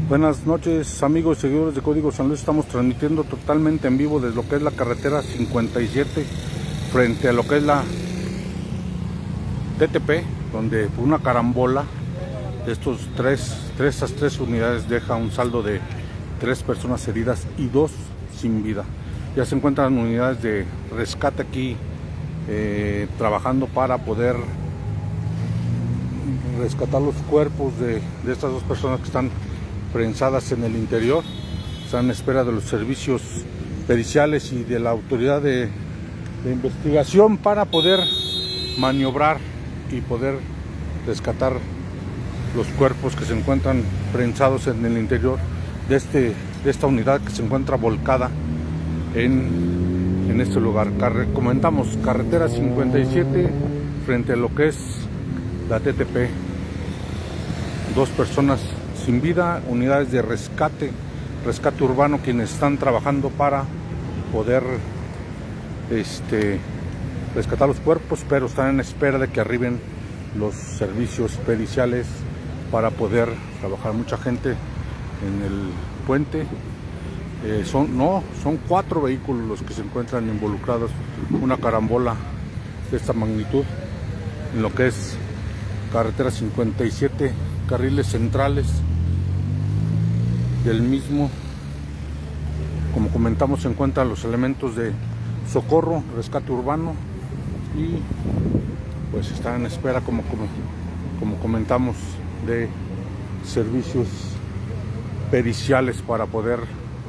Buenas noches, amigos y seguidores de Código San Luis. Estamos transmitiendo totalmente en vivo desde lo que es la carretera 57 frente a lo que es la TTP, donde por una carambola de estos estas tres unidades deja un saldo de 3 personas heridas y 2 sin vida. Ya se encuentran unidades de rescate aquí trabajando para poder rescatar los cuerpos de estas 2 personas que están prensadas en el interior. Están en espera de los servicios periciales y de la autoridad de investigación para poder maniobrar y poder rescatar los cuerpos que se encuentran prensados en el interior de esta unidad que se encuentra volcada en este lugar. Comentamos carretera 57 frente a lo que es la TTP. 2 personas sin vida, unidades de rescate urbano, quienes están trabajando para poder rescatar los cuerpos, pero están en espera de que arriben los servicios periciales para poder trabajar. Mucha gente en el puente. Son 4 vehículos los que se encuentran involucrados, una carambola de esta magnitud en lo que es carretera 57, carriles centrales del mismo. Como comentamos, se encuentran los elementos de socorro, rescate urbano, y pues están en espera, como comentamos, de servicios periciales para poder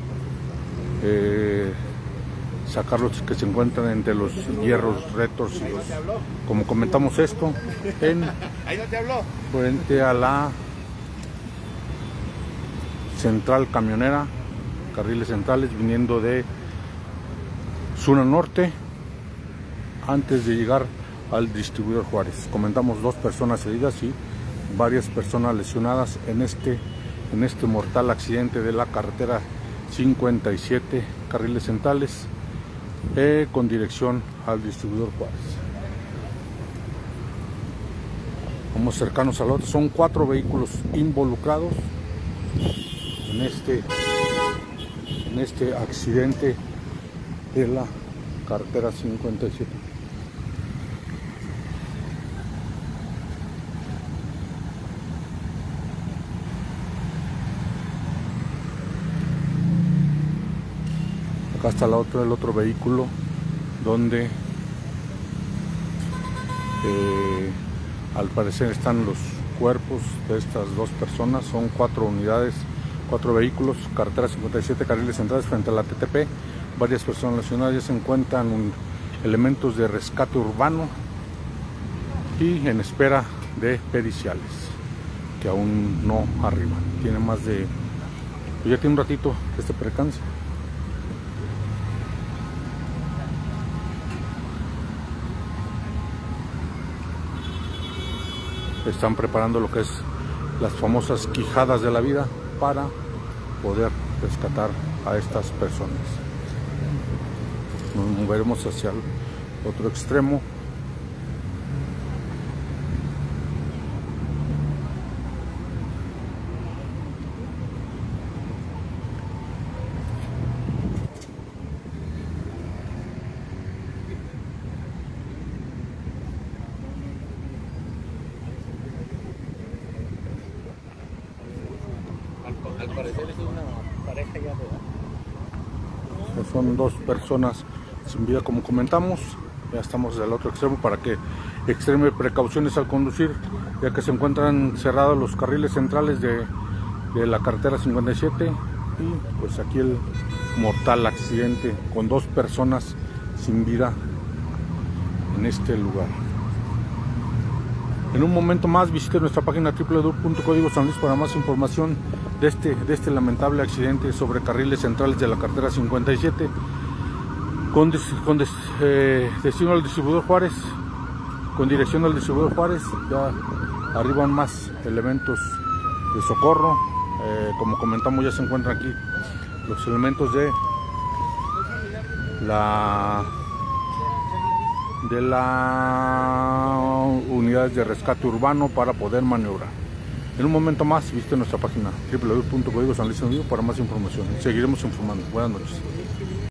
sacar los que se encuentran entre los hierros retorcidos. Como comentamos, esto frente a la central camionera, carriles centrales, viniendo de zona norte antes de llegar al distribuidor Juárez. Comentamos 2 personas heridas y varias personas lesionadas en este mortal accidente de la carretera 57, carriles centrales, con dirección al distribuidor Juárez. Vamos cercanos al otro. Son 4 vehículos involucrados en este accidente de la carretera 57. Acá está el otro vehículo donde al parecer están los cuerpos de estas 2 personas. Son 4 unidades, 4 vehículos, carretera 57, carriles centrales frente a la TTP. Varias personas lesionadas. Ya se encuentran elementos de rescate urbano y en espera de periciales que aún no arriban. Tiene más de, pues ya tiene un ratito este percance. Están preparando lo que es las famosas quijadas de la vida para poder rescatar a estas personas. Nos moveremos hacia el otro extremo. Al parecer es una pareja ya de edad. Son 2 personas sin vida, como comentamos. Ya estamos del otro extremo para que extreme precauciones al conducir, ya que se encuentran cerrados los carriles centrales de la carretera 57, y pues aquí el mortal accidente con 2 personas sin vida en este lugar. En un momento más visite nuestra página www.códigosanluis para más información de este lamentable accidente sobre carriles centrales de la carretera 57 con destino al distribuidor Juárez, con dirección al distribuidor Juárez. Ya arriban más elementos de socorro. Como comentamos, ya se encuentran aquí los elementos de la unidades de rescate urbano para poder maniobrar. En un momento más visite nuestra página www.códigosanluisenvivo para más información. Seguiremos informando. Buenas noches.